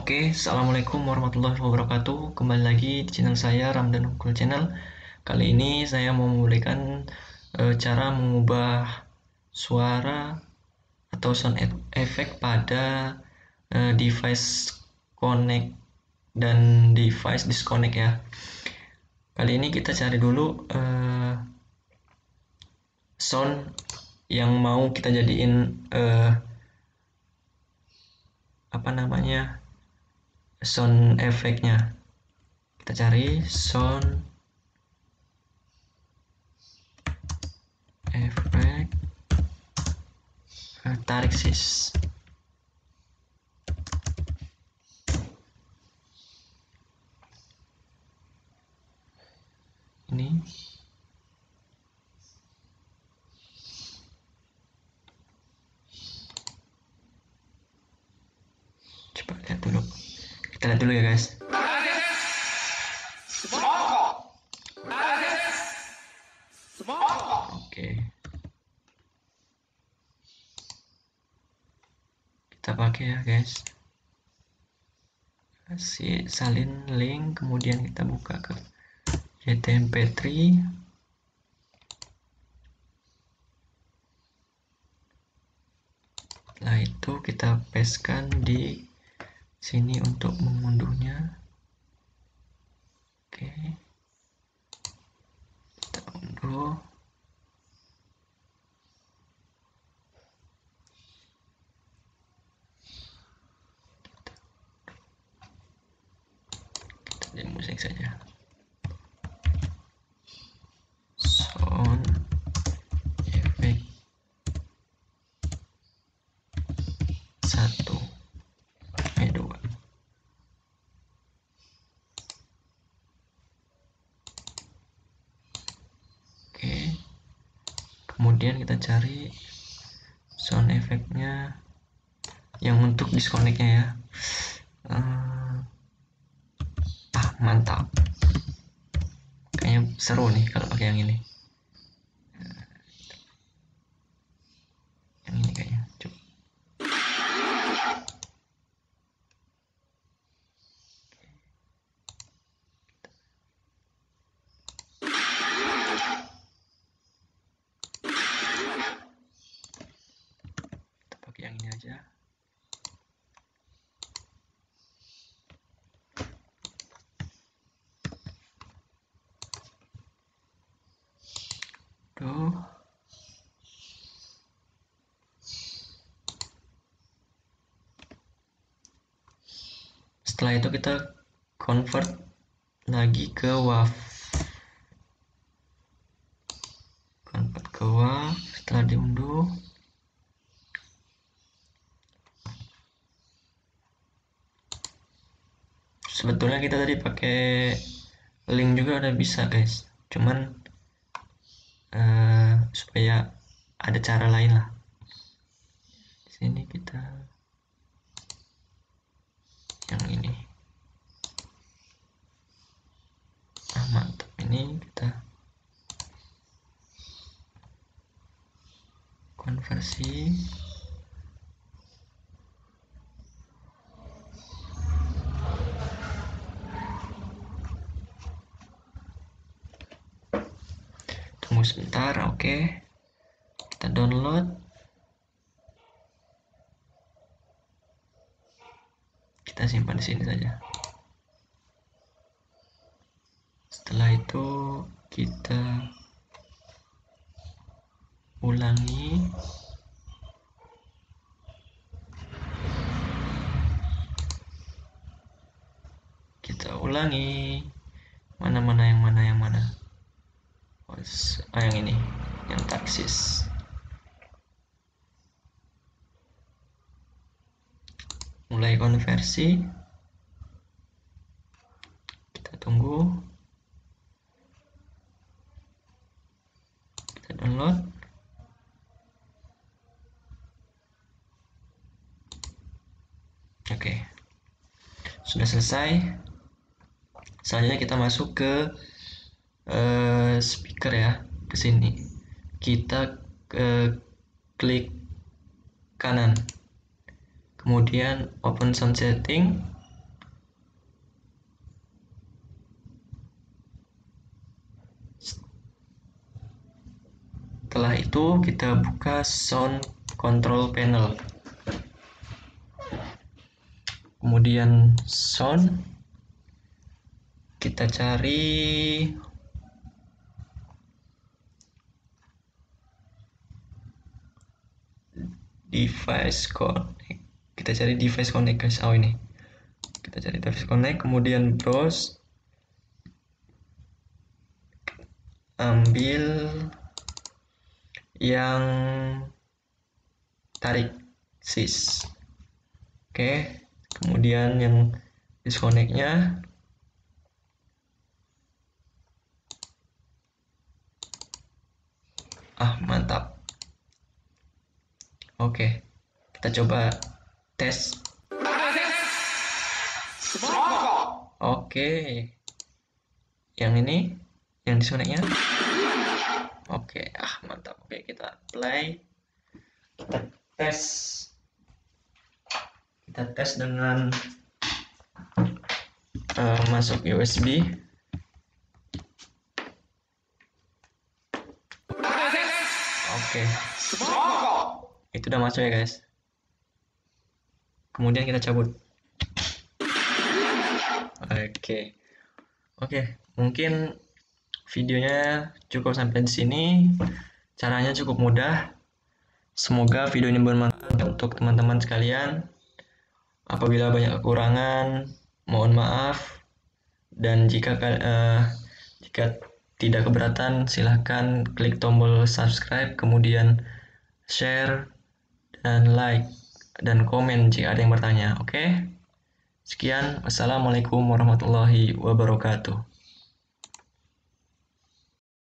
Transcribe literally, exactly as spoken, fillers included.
Oke, assalamualaikum warahmatullahi wabarakatuh. Kembali lagi di channel saya Ramdan Unggul Channel. Kali ini saya mau memberikan eh, cara mengubah suara atau sound e- effect pada eh, device connect dan device disconnect ya. Kali ini kita cari dulu eh, sound yang mau kita jadiin eh, apa namanya sound effect-nya. Kita cari sound effect, eh, tarik sis. Ini coba lihat dulu, kita lihat dulu ya guys. Oke, kita pakai ya guys, kasih salin link, kemudian kita buka ke Y T M P tiga. Setelah itu kita pastekan di sini untuk mengunduhnya. Oke, kita unduh. Kita jadi musik saja. Sound effect satu, eh dua. Oke, kemudian kita cari sound effect-nya yang untuk disconnect-nya ya. Uh, ah mantap, kayaknya seru nih kalau pakai yang ini. Yang ini kayaknya. Coba. Kita pakai yang ini aja. Tuh. Setelah itu kita convert lagi ke WAV. Convert ke WAV, setelah diunduh. Sebetulnya kita tadi pakai link juga udah bisa guys. Cuman uh, supaya ada cara lain lah. Di sini kita yang ini. Ah mantap, ini kita konversi. Tunggu sebentar, oke. Kita download. Kita simpan di sini saja. Setelah itu kita ulangi. Kita ulangi. Mana-mana yang mana yang mana. Oh, yang ini, yang taksis. Mulai konversi. Kita tunggu. Kita download. Oke, sudah selesai. Selanjutnya kita masuk ke uh, speaker ya, ke sini. Kita uh, klik kanan, kemudian open sound setting, Setelah itu kita buka sound control panel. Kemudian sound, kita cari device connect. Kita cari device connect guys. Oh ini. Kita cari device connect, kemudian browse. Ambil yang tarik sis. Oke, kemudian yang disconnect-nya ah mantap. Oke, kita coba tes. Oke, yang ini yang disconnect-nya. Oke, ah mantap. Oke, kita play. Kita tes. Kita tes dengan uh, masuk U S B. Oke. Itu udah masuk ya guys. Kemudian kita cabut. Oke. Oke, mungkin videonya cukup sampai di sini. Caranya cukup mudah. Semoga video ini bermanfaat untuk teman-teman sekalian. Apabila banyak kekurangan, mohon maaf. Dan jika uh, jika tidak keberatan, silahkan klik tombol subscribe, kemudian share dan like dan komen jika ada yang bertanya. Oke? Sekian. Wassalamualaikum warahmatullahi wabarakatuh.